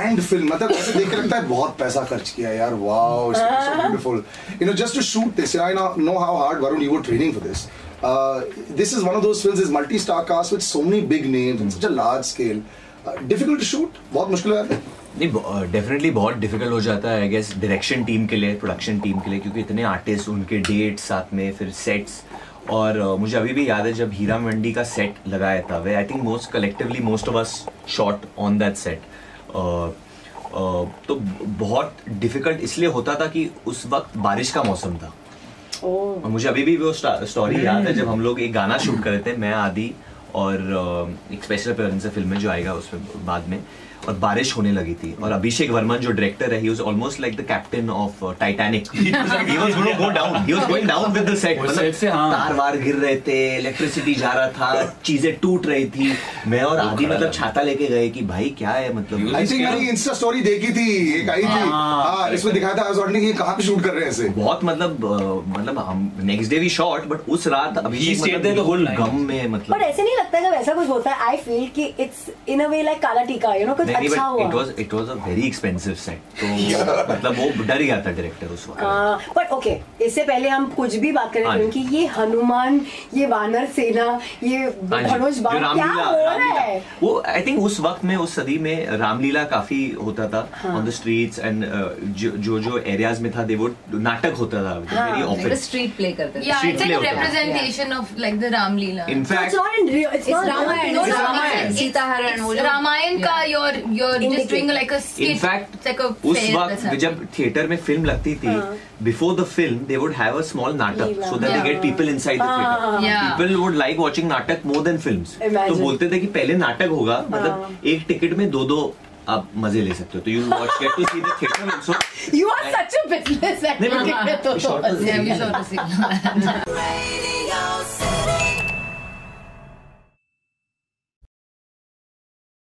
planned film. मतलब ऐसे देख के लगता है बहुत पैसा खर्च किया यार. Wow, it's so beautiful. You know, just to shoot this, I know how hard Varun you were training for this. This is one of those films, is multi-star cast with so many big names and such a large scale. Difficult to shoot? बहुत मुश्किल है. नहीं, definitely बहुत difficult हो जाता है I guess direction team के लिए, प्रोडक्शन टीम के लिए, क्योंकि इतने आर्टिस्ट, उनके डेट्स साथ में, फिर सेट्स. और मुझे अभी भी याद है जब हीरा मंडी का सेट लगाया था, वे I think most of us shot on that set. तो बहुत डिफिकल्ट इसलिए होता था कि उस वक्त बारिश का मौसम था. और मुझे अभी भी वो स्टोरी याद है जब हम लोग एक गाना शूट कर रहे थे, मैं, आदि और एक स्पेशल अपीयरेंस है फिल्म में जो आएगा उसमें बाद में, और बारिश होने लगी थी. और अभिषेक वर्मन जो डायरेक्टर है, he was almost like the captain of Titanic. He was going to go down. He was going down with the set. मतलब तार वार गिर रहे थे, इलेक्ट्रिसिटी जा रहा था, चीजें टूट रही थी. मैं और आदि मतलब छाता लेके गए कि भाई क्या है, मतलब I think मैंने इंस्टा स्टोरी देखी थी, एक आई थी. हाँ, इसमें दिखाया था कि ये कहाँ पे शूट कर रहे हैं ऐसे. बहुत मतलब हम नेक्स्ट डे भी शॉट, बट उस रात अभिषेक मतलब गम में, मतलब. पर ऐसे नहीं लगता जब ऐसा कुछ होता है, आई फील कि it's in a way like काला टीका, यू नो, कुछ अच्छा हुआ. It was a very expensive set. तो मतलब वो डर गया था डायरेक्टर उस वक्त. But okay, इससे पहले हम कुछ भी बात करें फिल्म की, ये हनुमान, ये वानर सेना, ये धनुष बाण, क्या हो रहा है? वो आई थिंक उस वक्त में, उस सदी में रामलीला काफी होता था ऑन द स्ट्रीट्स, एंड जो एरियाज में था दे वो नाटक होता था, वेरी ऑफन स्ट्रीट प्ले करते थे. Yeah, it's like a representation of like the Ramlila. In fact, it's not in real, it's not Ramayan. Sita Haran. Ramayan का you're just doing like a skit. In fact, like a उस वक्त जब theatre में film लगती थी, before the film they would have a small natak so that they get people inside the theater. People would like watching natak more than films. तो बोलते थे कि पहले नाटक होगा, मतलब एक टिकट में दो आप मजे ले सकते हो. तो you get to see the theater also. You are such a business advocate. नहीं, Yeah, we short to see.